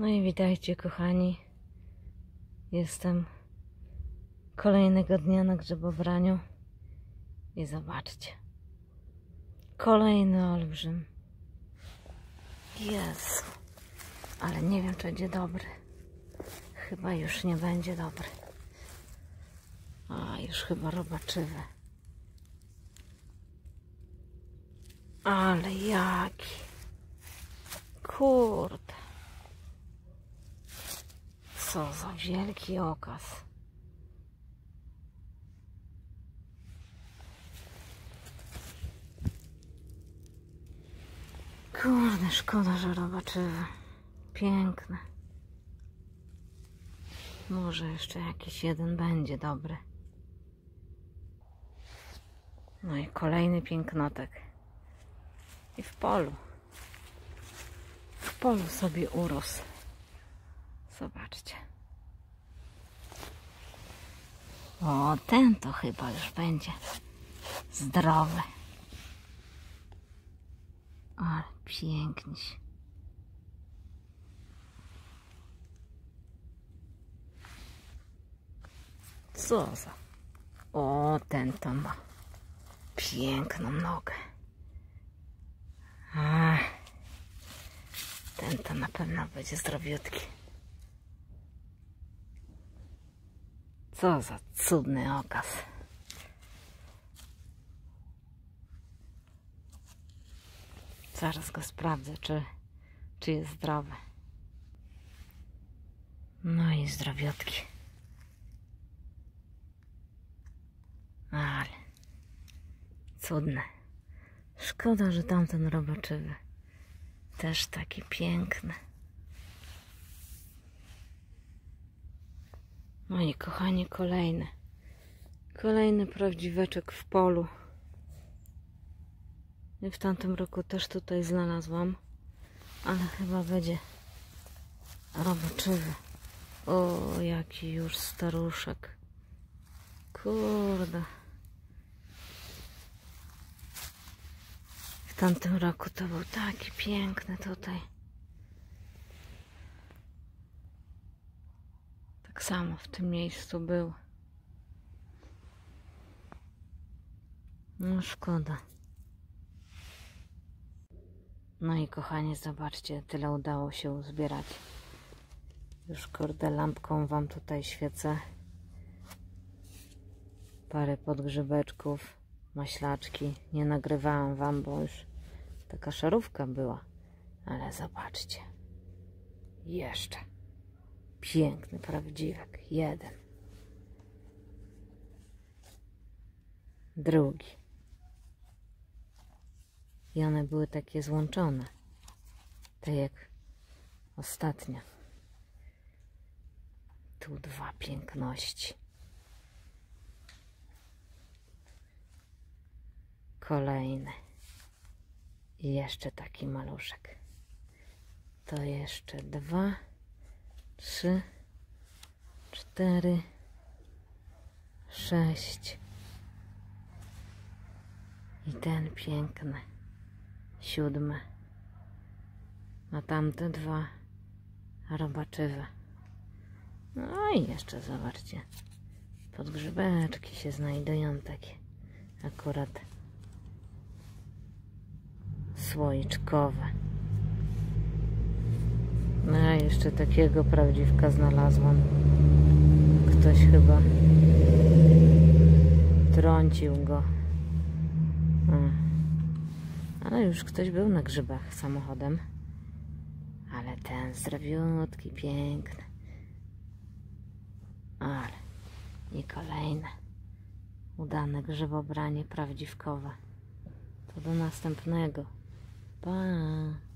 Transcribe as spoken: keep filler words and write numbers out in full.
No i witajcie, kochani. Jestem kolejnego dnia na grzybobraniu i zobaczcie. Kolejny olbrzym. Jezu. Ale nie wiem, czy będzie dobry. Chyba już nie będzie dobry. A, już chyba robaczywy. Ale jaki. Kurde. Co za wielki okaz. Kurde, szkoda, że robaczywy. Piękne. Może jeszcze jakiś jeden będzie dobry. No i kolejny pięknotek. I w polu. W polu sobie urósł. Zobaczcie. O, ten to chyba już będzie zdrowy. Ale pięknie. Co za... O, ten to ma piękną nogę. Ach, ten to na pewno będzie zdrowiutki. Co za cudny okaz. Zaraz go sprawdzę, czy, czy jest zdrowy. No i zdrowiutki. Ale cudne. Szkoda, że tamten robaczywy też taki piękny. No i kochani, kolejny. Kolejny prawdziweczek w polu. I w tamtym roku też tutaj znalazłam. Ale chyba będzie robaczywy. O, jaki już staruszek. Kurde. W tamtym roku to był taki piękny tutaj. Tak samo w tym miejscu był. No szkoda. No i kochani, zobaczcie, tyle udało się uzbierać. Już kurde lampką wam tutaj świecę. Parę podgrzybeczków, maślaczki. Nie nagrywałam wam, bo już taka szarówka była. Ale zobaczcie. Jeszcze. Piękny prawdziwek. Jeden. Drugi. I one były takie złączone. Tak jak ostatnio. Tu dwa piękności. Kolejny. I jeszcze taki maluszek. To jeszcze dwa, trzy, cztery, sześć. I ten piękny. Siódmy. A tamte dwa robaczywe. No i jeszcze zobaczcie. Podgrzybeczki się znajdują takie. Akurat słoiczkowe. No a jeszcze takiego prawdziwka znalazłam. Ktoś chyba trącił go. A. Ale już ktoś był na grzybach samochodem. Ale ten zdrowiutki, piękny. Ale i kolejne udane grzybobranie prawdziwkowe. To do następnego. Pa!